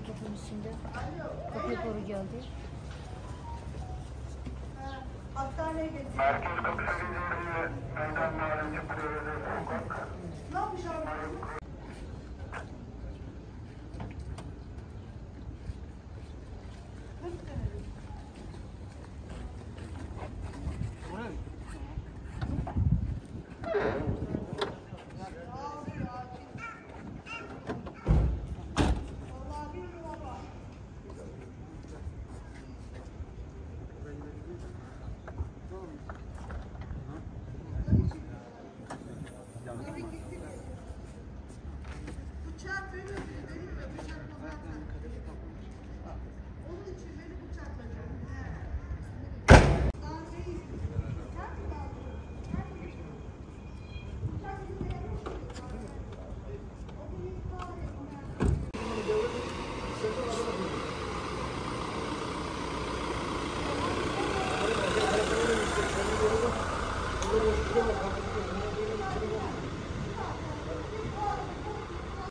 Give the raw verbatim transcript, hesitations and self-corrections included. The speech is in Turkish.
kapının üstünde. Kapıya doğru geldi. Merkez kapısı üzerinde meydan mahallesi Prevede sokak. Ne yapmış abi? Bıçak benim, benim ve bıçak o zaten. Onun için beni bıçaklayacak. Daha değil. Sen mi aldın? Sen mi? Bıçak bize yapıştı. O bir ihbar etmez.